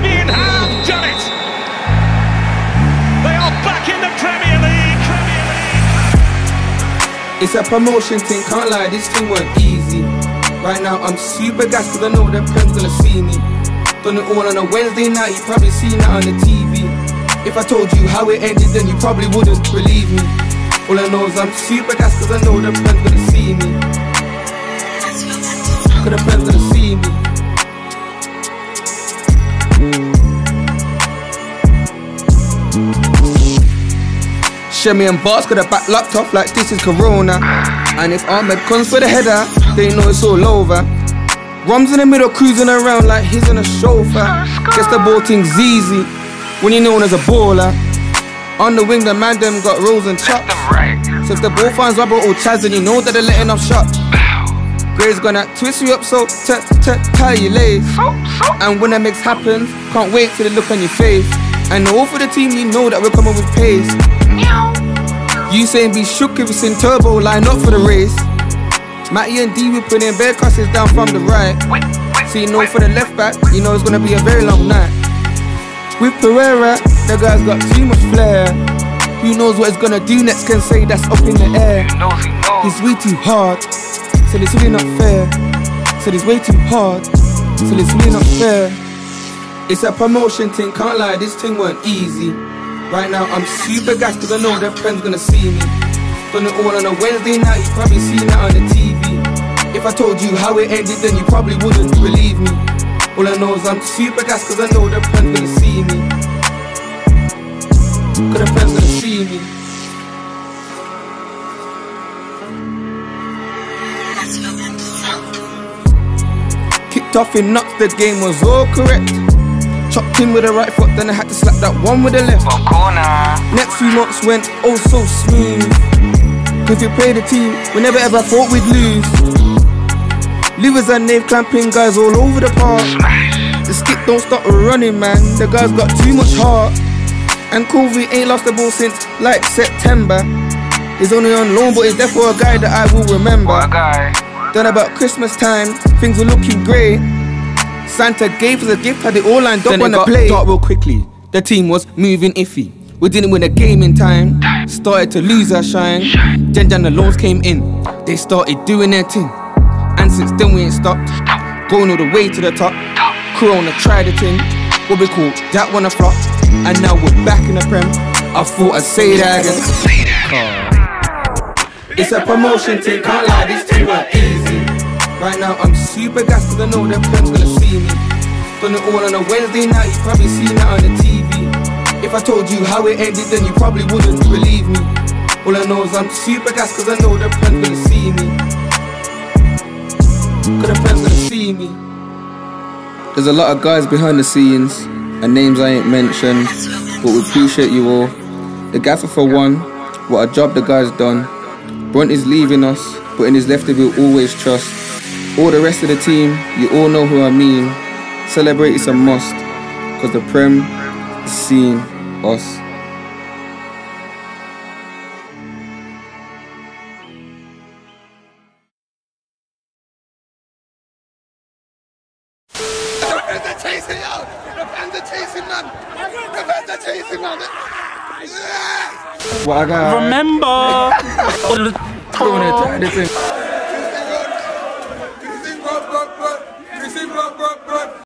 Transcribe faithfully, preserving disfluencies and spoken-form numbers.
Albion have done it. They are back in the Premier League. Premier League. It's a promotion thing, can't lie, this thing weren't easy. Right now I'm super gassed because I know the Prem's gonna see me. Done it all on a Wednesday night, you probably seen that on the T V. If I told you how it ended, then you probably wouldn't believe me. All I know is I'm super gassed because I know the Prem's gonna see me. Cause the Prem's gonna see me. Shemmy and Bars got the back locked off like this is Corona. And if Ahmed comes for the header, they know it's all over. Rum's in the middle cruising around like he's on a chauffeur. Guess the ball thing's easy when you're known as a baller. On the wing the man them got rolls and chops. So if the ball finds rubber or Chaz, then you know that they're letting off shots. Gray's gonna twist you up so t t tie your lace. And when that mix happens, can't wait till they look on your face. And all for the team, you know that we're coming with pace. You saying be shook if it's in turbo, line up for the race. Matty and D whipping in bare crosses down from the right. So you know for the left back, you know it's gonna be a very long night. With Pereira, the guy's got too much flair. Who knows what he's gonna do next, can say that's up in the air. He's way too hard, so it's really not fair. So he's way too hard, so it's really not fair. It's a promotion thing, can't lie, this thing weren't easy. Right now I'm super gassed because I know their friends gonna see me. Done it all on a Wednesday night, you probably seen that on the T V. If I told you how it ended, then you probably wouldn't believe me. All I know is I'm super gassed because I know their friends gonna see me. Cause their friends gonna see me. Kicked off in nuts, the game was all correct. Chopped in with the right foot, then I had to slap that one with the left. Next few months went oh so smooth. Cause we played the team, we never ever thought we'd lose. Livers and Nave clamping guys all over the park. The skip don't stop running, man, the guys got too much heart. And Kobe ain't lost the ball since like September. He's only on loan, but he's there for a guy that I will remember. Then about Christmas time, things were looking great. Santa gave us a gift, had it all lined up on the play. Then it got dark real quickly, the team was moving iffy. We didn't win a game in time, started to lose our shine. Then down the loans came in, they started doing their thing. And since then we ain't stopped, going all the way to the top. Corona tried the thing, what we call that one a flop. And now we're back in the Prem, I thought I'd say that again. It's a promotion thing, can't lie, this thing weren't easy. Right now I'm super gassed because I know their Prem's gonna see me. Done it all on a Wednesday night, you probably seen that on the T V. If I told you how it ended, then you probably wouldn't believe me. All I know is I'm super gassed because I know their Prem's gonna see me. Cause their Prem's gonna see me. There's a lot of guys behind the scenes and names I ain't mentioned, but we appreciate you all. The gaffer for one, what a job the guy's done. Brunt is leaving us, but in his lefty we'll always trust. All the rest of the team, you all know who I mean. Celebrate is a must, cause the Prem is seeing us. The fans are chasing, yo! The fans are chasing, man! The fans are chasing, man! What I got? Remember! Throwing it, trying to